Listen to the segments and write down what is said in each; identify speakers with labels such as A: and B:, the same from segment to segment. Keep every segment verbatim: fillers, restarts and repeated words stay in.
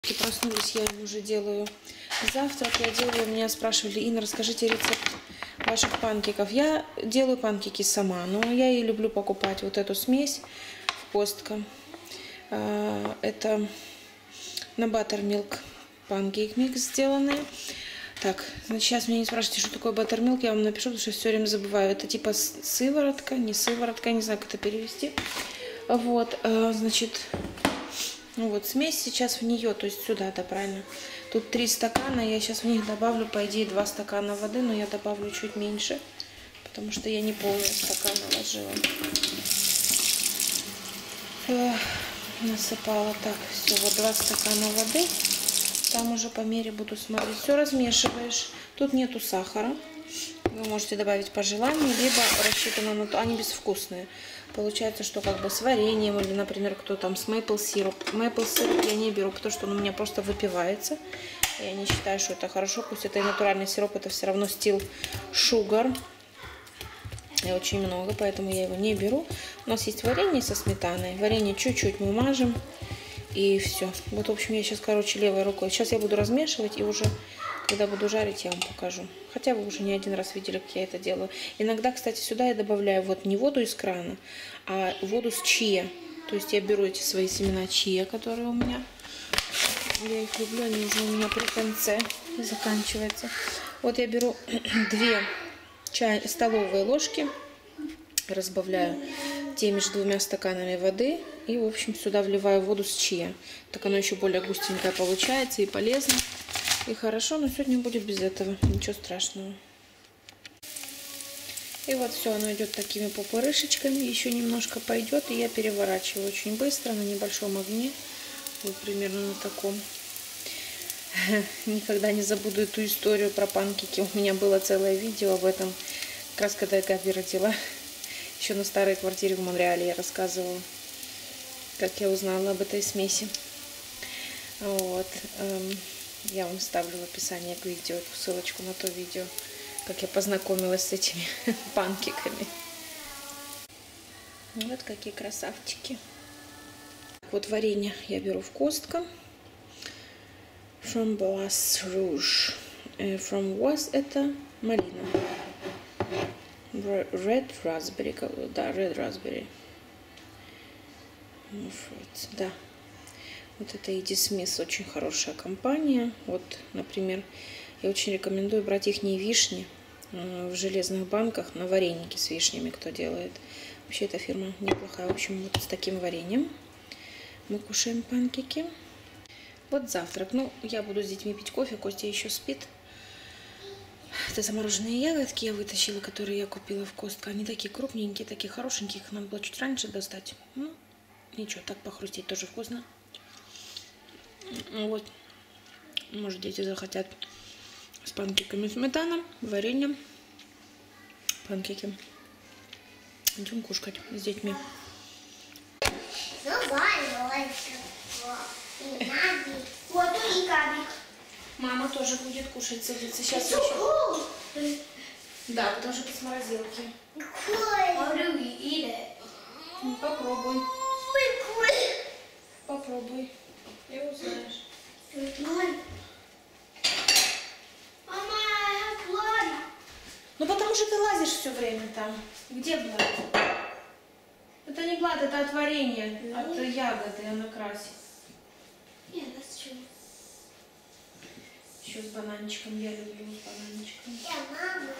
A: Проснулись, я им уже делаю завтрак. Я делаю, меня спрашивали: Инна, расскажите рецепт ваших панкейков. Я делаю панкейки сама, но я и люблю покупать вот эту смесь в Costco. Это на Buttermilk панкейк микс сделанные. Так, значит, сейчас меня не спрашивайте, что такое Buttermilk, я вам напишу, потому что все время забываю. Это типа сыворотка, не сыворотка, не знаю, как это перевести. Вот, значит, ну вот смесь сейчас в нее, то есть сюда, да, правильно. Тут три стакана, я сейчас в них добавлю, по идее, два стакана воды, но я добавлю чуть меньше, потому что я не полный стакан наложила. Эх, насыпала. Так, все, вот два стакана воды. Там уже по мере буду смотреть. Все размешиваешь. Тут нету сахара. Вы можете добавить по желанию, либо рассчитано на то. Они безвкусные. Получается, что как бы с вареньем или, например, кто там с maple сироп. Maple сироп я не беру, потому что он у меня просто выпивается. Я не считаю, что это хорошо. Пусть это и натуральный сироп, это все равно стил sugar. И очень много, поэтому я его не беру. У нас есть варенье со сметаной. Варенье чуть-чуть мы мажем. И все. Вот, в общем, я сейчас, короче, левой рукой. Сейчас я буду размешивать, и уже, когда буду жарить, я вам покажу. Хотя вы уже не один раз видели, как я это делаю. Иногда, кстати, сюда я добавляю вот не воду из крана, а воду с чиа. То есть я беру эти свои семена чиа, которые у меня. Я их люблю, они уже у меня при конце заканчиваются. Вот я беру две чай, столовые ложки, разбавляю теми же двумя стаканами воды и, в общем, сюда вливаю воду с чиа. Так оно еще более густенькое получается и полезно, и хорошо, но сегодня будет без этого, ничего страшного. И вот все, оно идет такими пупырышечками, еще немножко пойдет, и я переворачиваю очень быстро на небольшом огне, вот примерно на таком. Никогда не забуду эту историю про панкейки. У меня было целое видео об этом, как раз когда я Габи родила. Еще на старой квартире в Монреале я рассказывала, как я узнала об этой смеси. Вот. Я вам ставлю в описании к видео эту ссылочку на то видео, как я познакомилась с этими панкейками. Вот какие красавчики. Вот варенье я беру в Costco. From Basse Rouge. From Was это малина. Red Raspberry, да, Red Raspberry. Да. Вот это Eddie Smith, очень хорошая компания. Вот, например, я очень рекомендую брать их вишни в железных банках на вареники с вишнями, кто делает. Вообще эта фирма неплохая. В общем, вот с таким вареньем мы кушаем панкейки. Вот завтрак. Ну, я буду с детьми пить кофе, Костя еще спит. Это замороженные ягодки я вытащила, которые я купила в Costco. Они такие крупненькие, такие хорошенькие. Их надо было чуть раньше достать. Ну, ничего, так похрустеть тоже вкусно. Вот. Может, дети захотят с панкейками сметана, вареньем, панкейки. Идем кушать с детьми. Мама тоже будет кушать, садится. Сейчас еще. Да, потому что без морозилки. Ну, попробуй. Попробуй. И узнаешь. Ну, потому что ты лазишь все время там. Где блад? Это не блад, это от варенья, от ягоды она красит.
B: Yeah, that's true.
A: Еще с бананчиком, я люблю с бананчиком.
B: Yeah, mama.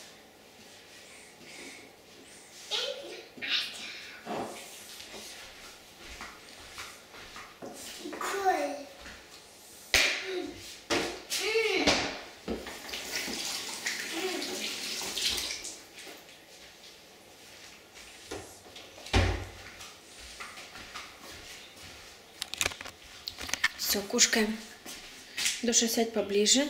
B: Cool.
A: Все, кушаем. Душа, сядь поближе.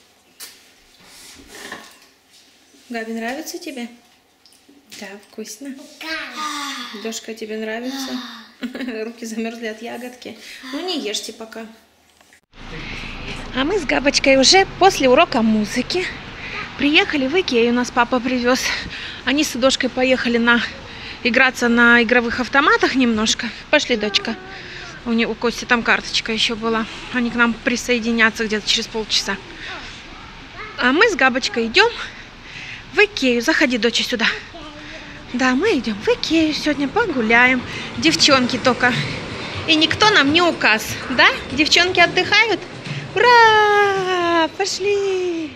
A: Габи, нравится тебе? Да, вкусно. Дошка, тебе нравится? Руки замерзли от ягодки. Ну, не ешьте пока. А мы с Габочкой уже после урока музыки приехали в Икею. Нас папа привез. Они с Дошкой поехали на играться на игровых автоматах немножко. Пошли, дочка. У, не, у Кости там карточка еще была. Они к нам присоединятся где-то через полчаса. А мы с Габочкой идем в Икею. Заходи, доча, сюда. Да, мы идем в Икею сегодня, погуляем. Девчонки только. И никто нам не указ. Да? Девчонки отдыхают? Ура! Пошли!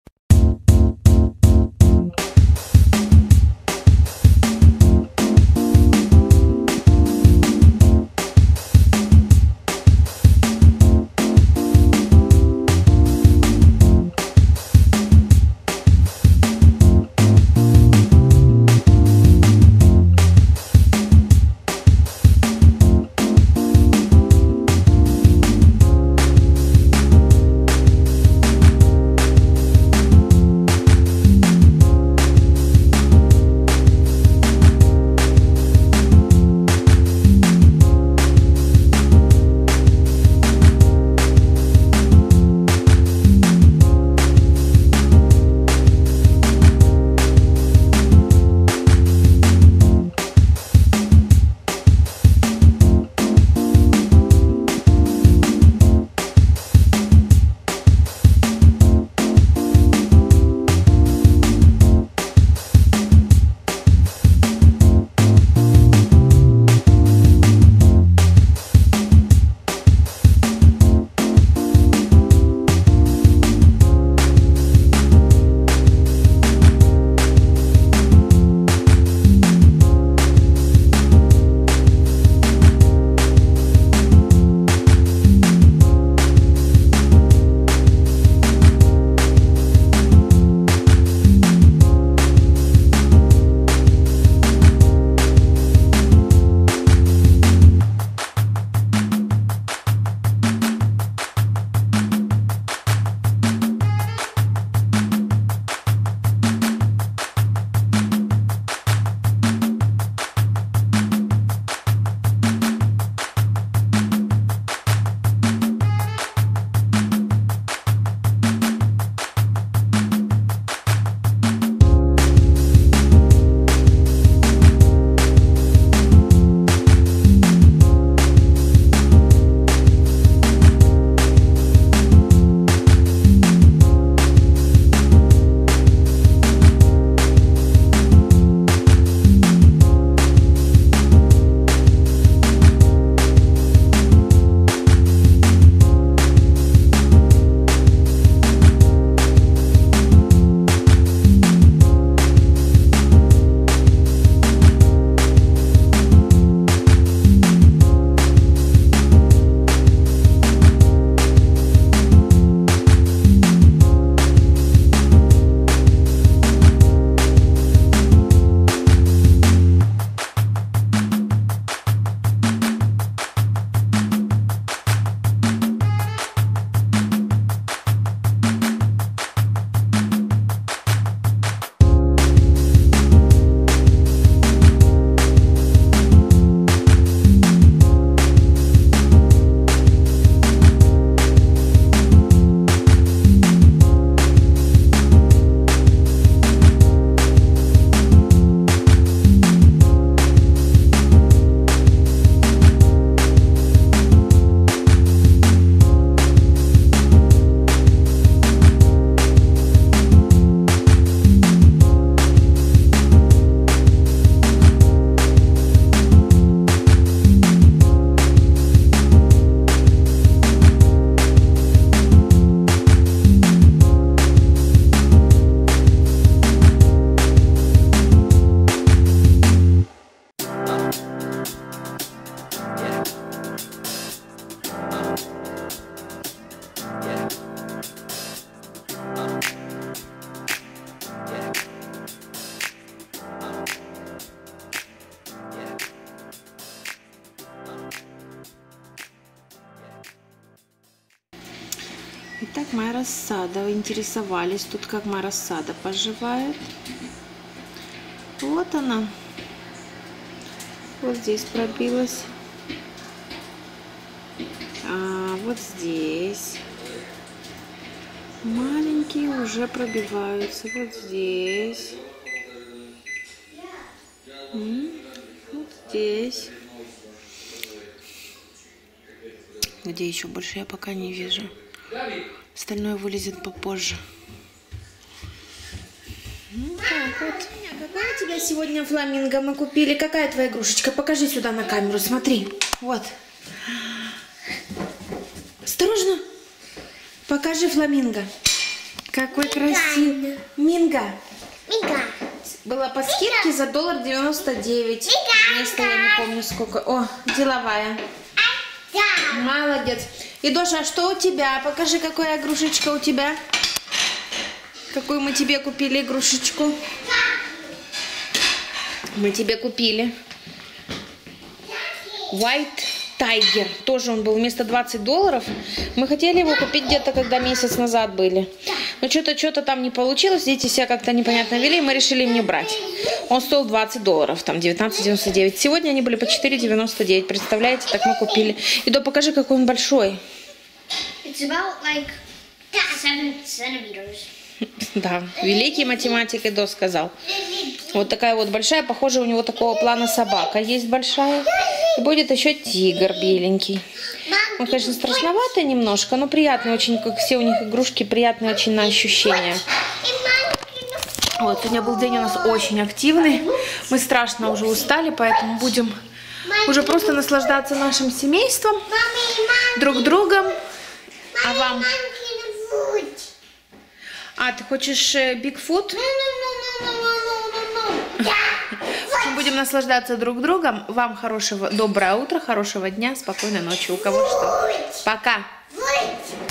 A: Итак, моя рассада. Вы интересовались тут, как моя рассада поживает. Вот она. Вот здесь пробилась. А вот здесь. Маленькие уже пробиваются. Вот здесь. Вот здесь. Где еще больше, я пока не вижу. Остальное вылезет попозже. Ну, так вот. Какой у тебя сегодня фламинго мы купили? Какая твоя игрушечка? Покажи сюда на камеру, смотри. Вот. Осторожно. Покажи фламинго. Какой красивый. Минго.
B: Мига.
A: Была по скидке за доллар девяносто девять. Вместо я не помню сколько. О, деловая.
B: Да.
A: Молодец. И, Доша, а что у тебя? Покажи, какая игрушечка у тебя. Какую мы тебе купили игрушечку? Мы тебе купили White Tiger. Тоже он был вместо двадцати долларов. Мы хотели его купить где-то, когда месяц назад были. Но что-то что-то там не получилось. Дети себя как-то непонятно вели, и мы решили им не брать. Он стоил двадцать долларов, там девятнадцать девяносто девять. Сегодня они были по четыре девяносто девять. Представляете, так мы купили. И до покажи, какой он большой.
B: It's about like seven centimeters.
A: Да, великий математик Эдо сказал. Вот такая вот большая, похоже, у него такого плана собака есть большая. И будет еще тигр беленький. Он, конечно, страшноватый немножко, но приятный очень, как все у них игрушки, приятные очень на ощущение. Вот, сегодня был день у нас очень активный. Мы страшно уже устали, поэтому будем уже просто наслаждаться нашим семейством, друг другом. А вам? А, ты хочешь Бигфут? Мы будем наслаждаться друг другом. Вам хорошего, доброе утро, хорошего дня, спокойной ночи. У кого что. Пока.